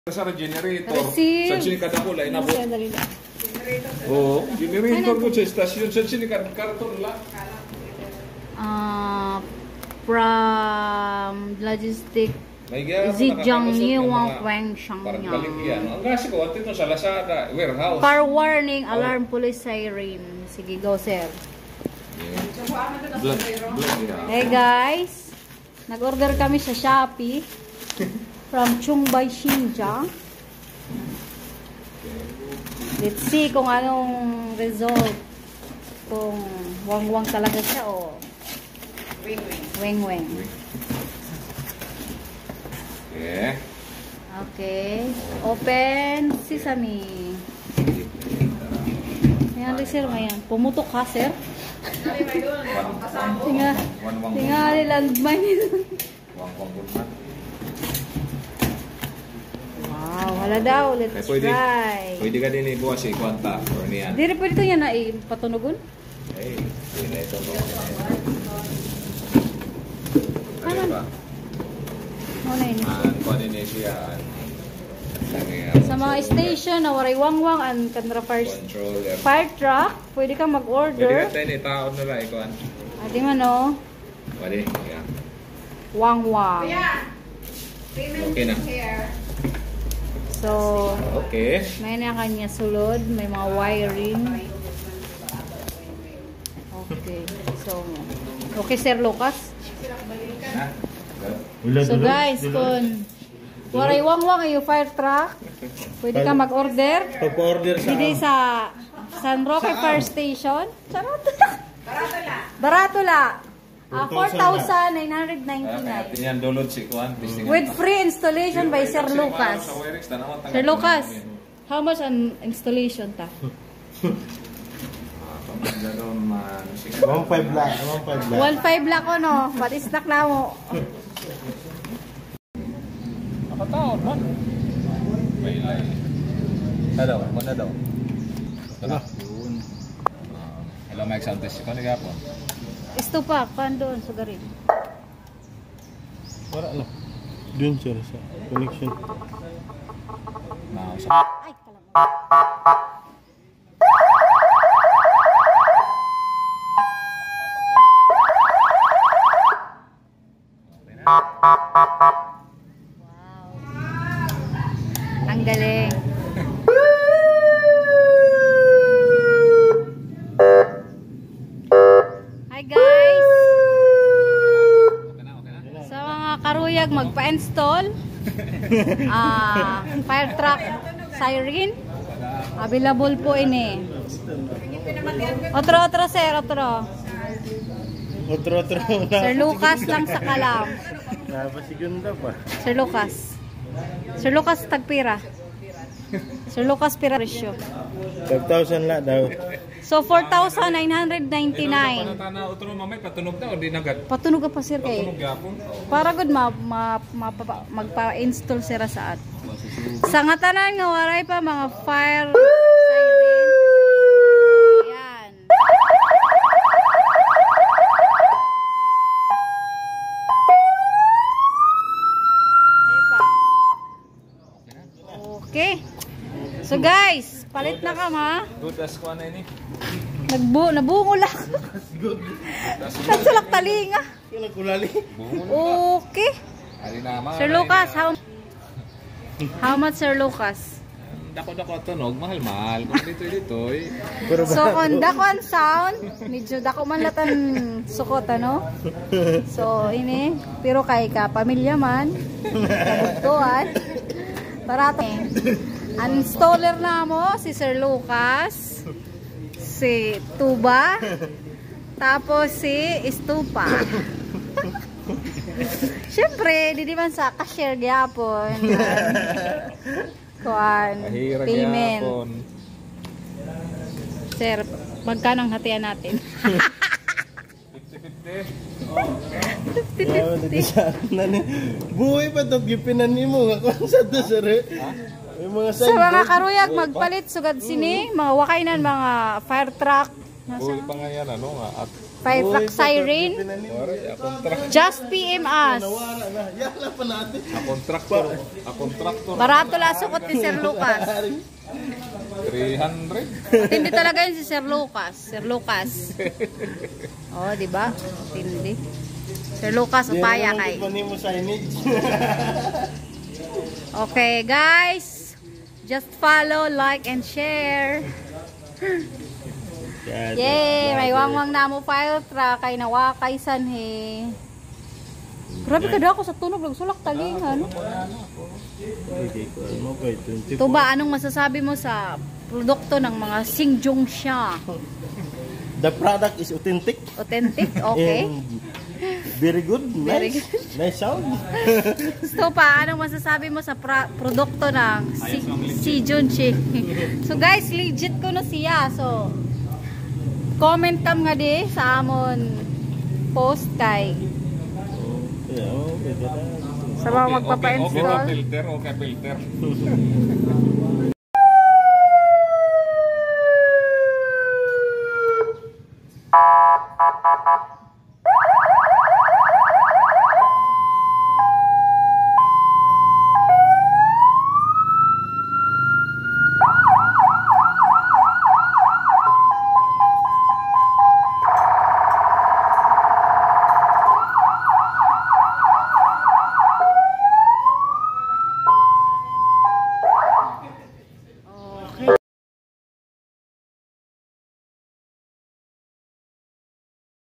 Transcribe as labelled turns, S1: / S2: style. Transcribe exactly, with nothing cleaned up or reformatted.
S1: Sa generator,
S2: Receive.
S1: sa sini kada ko la inabot.
S2: Generator.
S1: Oh, generator ko sa stasyon sa sini kada karton la.
S2: Ah, from logistic
S1: May gyapon
S2: Zhejiangyi
S1: nakakabusog ng
S2: Wang
S1: mga
S2: Wang Shang
S1: parang
S2: Yang.
S1: balikyan. Ang gasi ko at ito sa Lazada warehouse.
S2: Car warning, alarm, police siren. Sige, go sir.
S1: Blood, blood, yeah.
S2: Hey guys, nag-order kami sa Shopee from Chungbay Xinjiang. Let's see kung anong result. Kung wang-wang talaga siya o weng-weng.
S1: Okay.
S2: Okay. Open sesame. Ayan, sir, ngayon. Pumutok ka, sir. Tinga, tingali landman yun. Wow, wala daw. Let's
S1: eh, pwede,
S2: try.
S1: Pwede ka din ibuwas si Kwanta or niyan.
S2: Hindi rin pwede ito yan na ipatunugon.
S1: Hey, pwede na ito.
S2: Ano?
S1: Ano ba?
S2: Ano yun?
S1: An, kung ano niya siya.
S2: Sa mga station na waray wang-wang and kanra first
S1: Controller.
S2: fire truck, pwede kang
S1: Pwede
S2: mag-order.
S1: ka tayo ni taon na lang, ikuan.
S2: Adi man o.
S1: Pwede, yeah.
S2: Wang-wang.
S1: Okay na.
S2: So,
S1: Okay.
S2: may na kanya sulod, may mga wiring. Okay. So, okay Sir Lucas.
S1: Ha?
S2: So guys, kung waray wang-wang yung fire truck, pwede ka mag-order.
S3: Pag-order sa
S2: Dito sa San Roque Fire Station. Charot. Barato la. Barato la. Ah, four thousand nine hundred ninety-nine.
S1: Tingnan dulot si Kuan.
S2: With free installation by Sir Lucas. Sir Lucas, how much an installation ta?
S3: one five lang, one five lang.
S2: one five lang ko no. Pati snack na mo.
S1: Nakataon man. May lay. Hello, mana daw? Tara. Hello, Mike Santos. Ikaw ni Gapon.
S2: Istupa, kan doon sa garin.
S3: Wala lang. Doon siya sa connection.
S1: Now,
S2: Ay, kalam. Wow. Ang galing. Hi guys. Sa mga karuyag magpa-install ah fire truck siren available po ini. Otro otro sir, otro.
S3: Otro, otro.
S2: Sir Lucas lang sa kalam.
S3: Napasigunda pa.
S2: Sir Lucas. Sir Lucas tagpira. Sir Lucas pira presyo.
S3: five thousand lang daw.
S2: So four thousand nine hundred ninety-nine.
S1: Tana utro mamay patunog na o di nagat.
S2: Patunog pa sir kay.
S1: Patunog gyapon.
S2: Para good ma, ma, ma magpa-install sira sa at. Sa nga tanan nga waray pa mga fire siren. Ayan. Ayan pa. Okay. So guys, palit na ka ma.
S1: Good as kuan na ini.
S2: Nagbu nabungo lang. Kansulak talinga.
S3: Kala kulali.
S2: Okay.
S1: Ali na
S2: Sir Lucas, how How much Sir Lucas?
S1: Dako-dako tunog, mahal-mahal. Kung dito-dito, eh.
S2: So on dako ang sound, medyo dako man latan sukot ano. So ini, pero kay ka pamilya man, kabugtuan. Barato. Ang installer na mo si Sir Lucas, si Tuba, tapos si Estupa. Siyempre, di man sa cashier gyapon. Kuan, payment. Sir, magkano ang hatian natin?
S1: fifty fifty.
S3: Buhay pa ito, gipinan mo. Ako sa ito, sir. May mga
S2: Sa mga karuyag, magpalit, sugad sini, mga wakainan, mga fire truck,
S1: Uy, pangayan, ano nga, at
S2: Five siren.
S1: Wari, a contract,
S2: Just P M us.
S3: Nawala na. Yala pa natin.
S1: a contractor, a contractor.
S2: Barato lang sukot ni Sir Lucas.
S1: three hundred.
S2: Tindi talaga yun si Sir Lucas. Sir Lucas. Oh, di ba? Tindi. Sir Lucas, upaya kay.
S3: Hindi mo signage.
S2: Okay, guys. Just follow, like, and share. Yay! May wangwang na mo file tra kay nawakay sanhe. Grabe ka daw ako sa tunog. Nagsulak talingan. Tuba, anong masasabi mo sa produkto ng mga Singjong siya?
S3: The product is authentic.
S2: Authentic? Okay.
S3: And very good.
S2: Very
S3: Nice. Nice sound.
S2: So pa, anong masasabi mo sa pra- produkto ng si, si Junchi? So guys, legit ko na siya. So, comment kam nga di sa amon post kay
S3: Yeah, oh, pwede na.
S2: sa mga
S1: Okay, okay, okay,
S2: magpapa-install.
S1: filter, okay, filter.